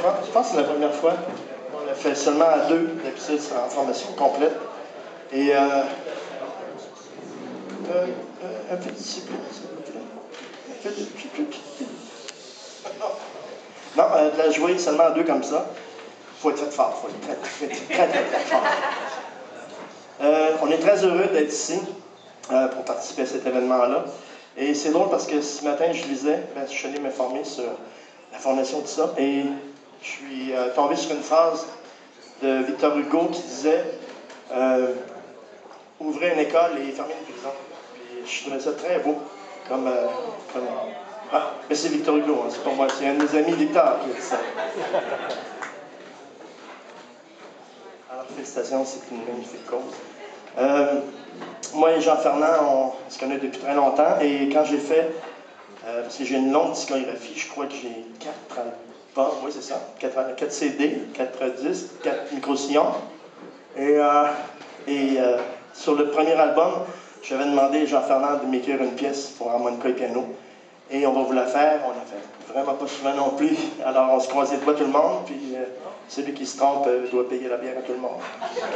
Je pense que c'est la première fois. On l'a fait seulement à deux. D'habitude, c'est en formation complète. Et un peu de discipline, s'il vous plaît. Un peu de... Non, de la jouer seulement à deux comme ça. Il faut être fait fort. Il faut être très fort. On est très heureux d'être ici pour participer à cet événement-là. Et c'est drôle parce que ce matin, je lisais, je suis allé m'informer sur la fondation de ça, et je suis tombé sur une phrase de Victor Hugo qui disait ouvrez une école et fermez une prison. Puis je trouvais ça très beau. Ah, mais c'est Victor Hugo, hein, c'est pas moi, c'est un de mes amis Victor qui a dit ça. Alors, félicitations, c'est une magnifique cause. Moi et Jean Fernand, on se connaît depuis très longtemps, et quand j'ai fait, parce que j'ai une longue discographie, je crois que j'ai 4 albums, oui c'est ça, 4 CD, 4 disques, 4 micro-sillons, et sur le premier album, j'avais demandé à Jean Fernand de m'écrire une pièce pour harmonica et piano, et on va vous la faire, on la fait vraiment pas souvent non plus, alors on se croise les doigts tout le monde, puis celui qui se trompe doit payer la bière à tout le monde.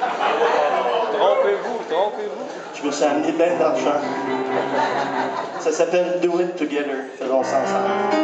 Trompez-vous. Je me suis amené bien d'argent. Ça s'appelle Do It Together. Faisons ça ensemble.